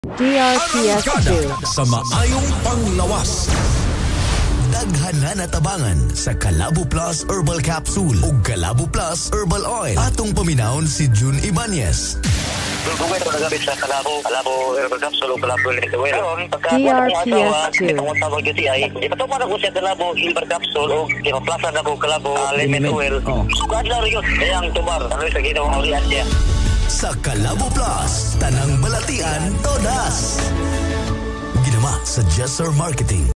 DRPS2 sa maayong panglawas. Daghan na natabangan sa Calabo Plus Herbal Capsule o Calabo Plus Herbal Oil. Atong paminahon si June Ibanez. Dugay ito nagabit sa Calabo Herbal Capsule o Calabo Herbal Oil. DRPS2 Itong tawag yun siya ay ipatuman ako siya Calabo Herbal Capsule o ipaplasa na ko Calabo Lemon Oil. Sugad lang rin yun. Kaya ang tumar. Ano yung sa ginawang ulian siya. Sa Calabo Plus, tanang balatian, todas. Ginama sa Jesser Marketing.